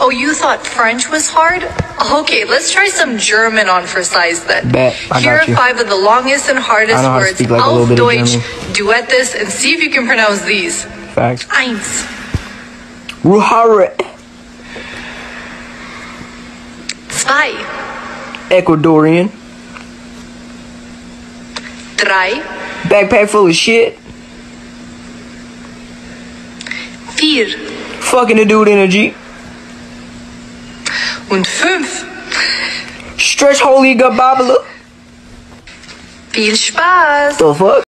Oh, you thought French was hard? Okay, let's try some German on for size then. Bet, I Here got are you. 5 of the longest and hardest I know how to words. speak like a little Auf bit of Deutsch, German. duet this, and see if you can pronounce these. Facts. 1. Ruhare. 2. Ecuadorian. 3. Backpack full of shit. 4. Fucking the dude energy. Und 5. Stretch holy gababala. Viel Spaß! The fuck?